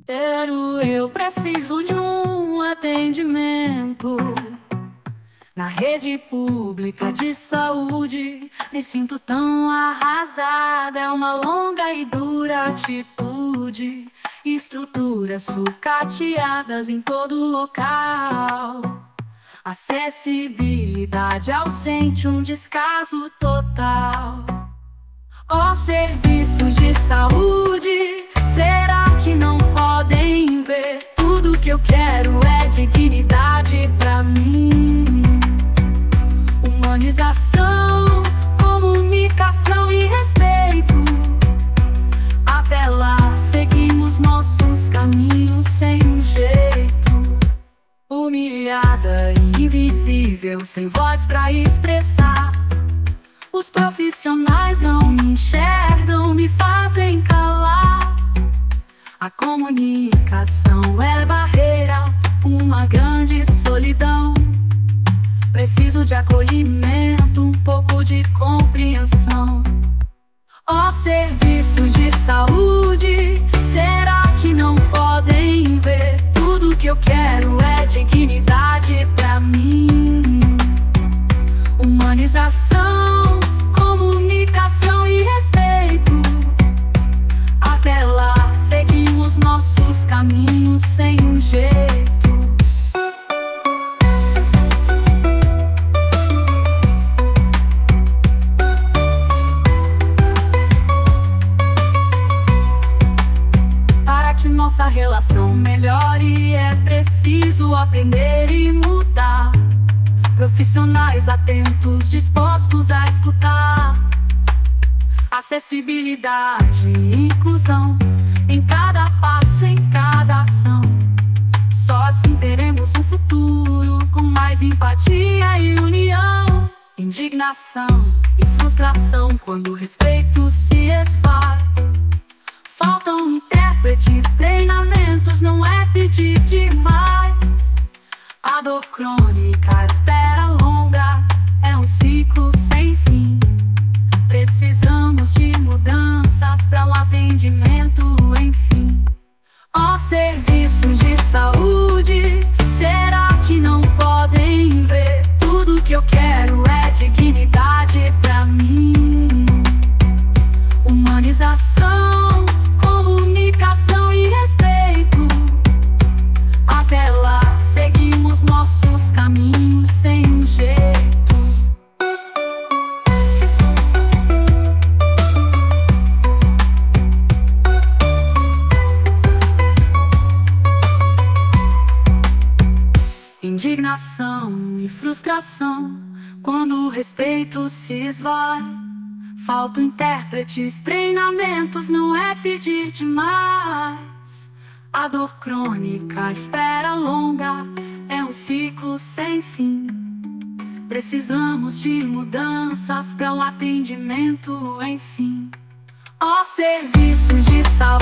Eu preciso de um atendimento na rede pública de saúde. Me sinto tão arrasada, é uma longa e dura atitude. Estruturas sucateadas em todo local, acessibilidade ausente, um descaso total. Ó, serviços de saúde, será que não podem ver? Tudo que eu quero é dignidade pra mim. Humanização, comunicação e respeito. Até lá seguimos nossos caminhos sem um jeito. Humilhada e invisível, sem voz pra expressar. Os profissionais não me enxergam, me fazem calar. A comunicação é barreira, uma grande solidão. Preciso de acolhimento, um pouco de compreensão. Ó, serviços de saúde, será que não podem ver? Tudo que eu quero é dignidade pra mim. Humanização, comunicação e respeito. Até lá seguimos nossos caminhos sem um jeito. Para que nossa relação melhore, é preciso aprender e mudar. Profissionais atentos, dispostos a escutar. Acessibilidade e inclusão em cada passo, em cada ação. Só assim teremos um futuro com mais empatia e união. Indignação e frustração quando o respeito se esvai. Faltam intérpretes, treinamentos, não é pedir demais. A dor crônica, a espera longa, é um ciclo sem fim. Precisamos de mudanças para o atendimento, enfim. Ó, serviços de saúde, será que não podem ver? Tudo que eu quero é dignidade pra mim. Humanização, comunicação e respeito. Até lá seguimos nossos caminhos sem um jeito. Indignação e frustração quando o respeito se esvai. Faltam intérpretes, treinamentos, não é pedir demais. A dor crônica, a espera longa, é um ciclo sem fim. Precisamos de mudanças para o atendimento, enfim. Ó, serviços de saúde.